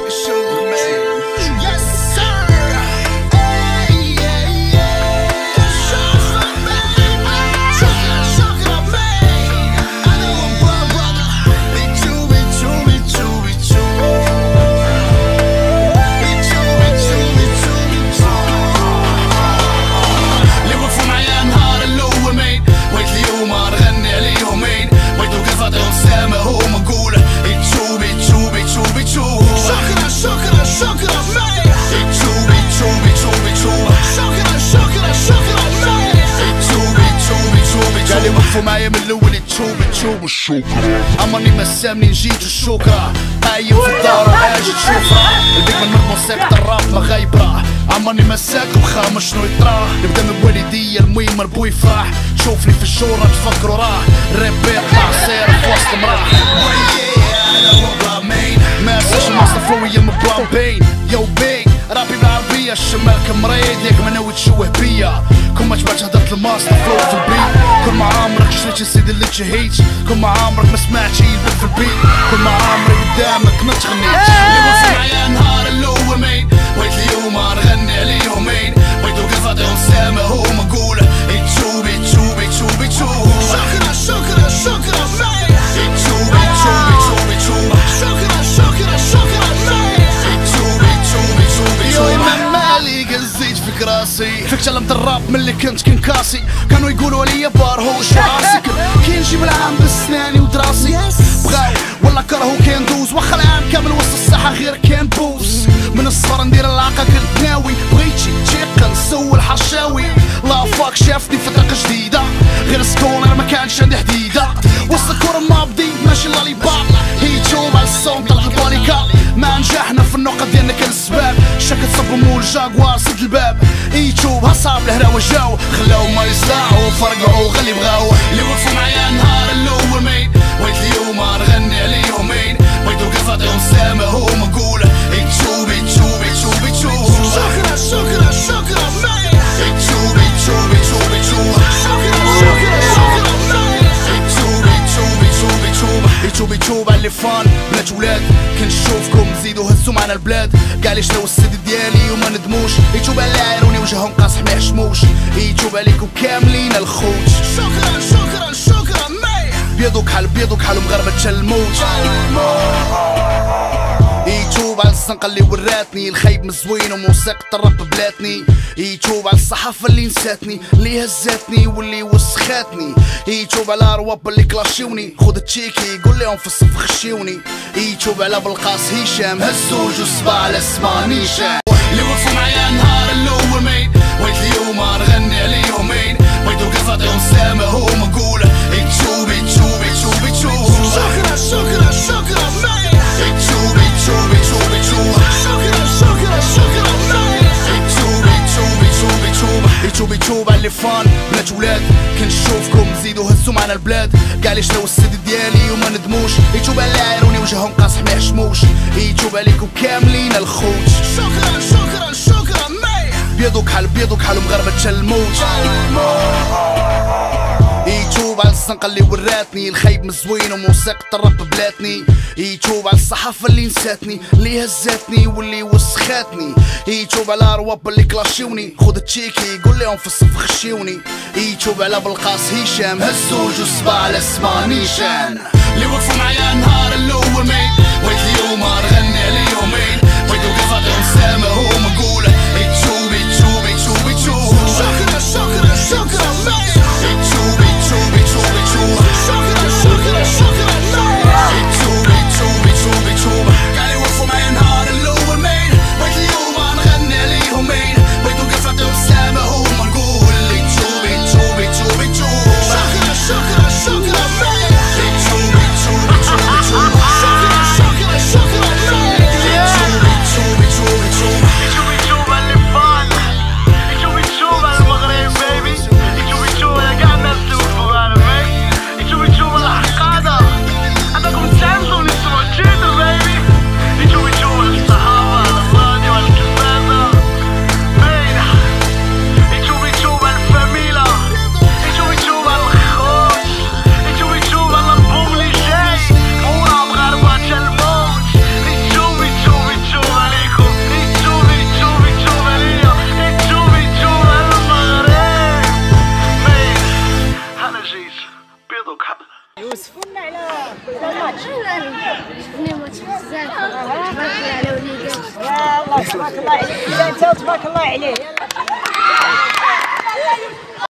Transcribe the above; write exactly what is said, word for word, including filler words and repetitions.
وقفوا معايا من الاول تشوب تشوب الشوكة عمرني ما سامني نجيت الشوكة هايم في الدار وعاجي تشوفها البيك من الموسيقى الراب ما غايبة عمرني ما ساك وخا شنو يطراه نبدا من بوالديا المهم ربو يفرح شوفني في الشورى تفكروا راه الراب يطلع سير في وسط مراح ما ساش الماستر فلويا من بلان بين يو بين رابي بالعربية الشمال كمريض ياك ما ناوي تشوه بيا كون ما جبعتش هدرت الماستر فلو في البيت كون ما عمرك شريت السيد اللي تشهيتش كون ما عمرك ما سمعتش يلبك في البيت كون ما عمرك قدامك ما تغنيتش اللي وقفوا معايا نهار الاول مين بغيت اليوم نغني عليهم مين بغيت وقف عطيهم سامة هما نقوله يتشوبي تشوبي تشوبي تشوبي شكرا شكرا شكرا مين يتشوبي تشوبي تشوبي تشوبي شكرا شكرا شكرا مين يتشوبي تشوبي تشوبي تشوبي مالي قزيت في راسي فيك تعلمت الراب ملي كنت كنكاسي كانوا يقولوا لي بارهوش راسي كي نجيب العام بسناني ودراسي بغاو ولا كرهو كان دوز واخا العام كامل وسط الساحة غير كان بوز من الصغر ندير العاقة كنت ناوي بغيتشي تيقن نسول حشاوي لا فاك شافتني في طريقة جديدة غير سكونر ما كانش عندي حديدة وسط الكورة ما بديت ماشي لالي باب هي تشوب على الصوم طلع البانيكا ما نجحنا في النقط ديالنا كان السباب شاكت صبوا مول جاكوار سد الباب اي تشوب هصاب الهراوة جاو خلاو ما يصدعوا فرقعوا غلي بغاو اللي وقفوا معايا نهار الاول مين بغيت اليوم نغني عليهم مين بغيت وقف عطيهم سامة هما نقوله تشوبي تشوبي تشوبي تشوبي شكرا شكرا شكرا مين تشوبي تشوبي تشوبي تشوبي شكرا شكرا شكرا مين تشوبي تشوبي تشوبي تشوبي تشوبي تشوبي اللي فان بنات ولاد كنشوفكم تزيدوا هزوا معنا البلاد كاع لي شلاو السد ديالي وما ندموش يتوب على عيروني وجههم قاصح ما يحشموش يتوب عليكم كاملين الخوت شكرا شكرا شكرا مي بيضو كحل بيضو كحل مغربة تشل الموت يتوب على الزنقة اللي وراتني الخيب مزوين وموسيقى الراب بلاتني يتوب على الصحافة اللي نساتني اللي هزاتني واللي وسخاتني يتوب على رواب اللي كلاشيوني خود التشيكي قول لهم في الصف خشيوني يتوب على بلقاس هشام هزوا جوج صباع على اسمها نيشان اللي وقفوا معايا نهار الاول مين بغيت اليوم نغني عليهم مين بغيت وقف عطيهم سامة هما نقوله تشوبي تشوبي تشوبي تشوبي شكرا شكرا شكرا مين تشوبي تشوبي تشوبي تشوبي شكرا شكرا شكرا مين تشوبي تشوبي تشوبي تشوبي تشوبي تشوبي اللي فان بنات ولاد كنشوفكم تزيدوا هزوا معنا البلاد كاع لي شلاو السد ديالي وما ندموش يتوب على عيروني وجههم قاصح ما يحشموش يتوب عليكم كاملين الخوت شكرا شكرا شكرا مي بيضو كحل بيضو كحل مغربة تشل الموت يتوب على الزنقة اللي وراتني الخيب مزوين وموسيقى الراب بلاتني يتوب على الصحافة اللي نساتني اللي هزاتني واللي وسخاتني يتوب على رواب اللي كلاشيوني خود التشيكي قول لهم في الصف خشيوني يتوب على بلقاس هشام هزوا جوج صباع على اسمها نيشان اللي وقفوا معايا نهار الاول مين بغيت اليوم نغني عليهم مين بغيت وقف عطيهم سامة هما نقوله تشوبي تشوبي تشوبي تشوبي شكرا شكرا شكرا مين تشوبي تشوبي تشوبي تشوبي شكرا شكرا شكرا مين تشوبي تشوبي تشوبي تشوبي كاع لي وقفوا معايا نهار الاول مين بغيت اليوم نغني عليهم مين بغيت وقف عطيهم سامة هما نقول لي تشوبي تشوبي تشوبي تشوبي شكرا شكرا شكرا مين تشوبي تشوبي تشوبي تشوبي شكرا شفنا ماتش بزاف تبارك الله على وليدات. يلا تبارك الله عليك انت وتبارك الله عليه. يلا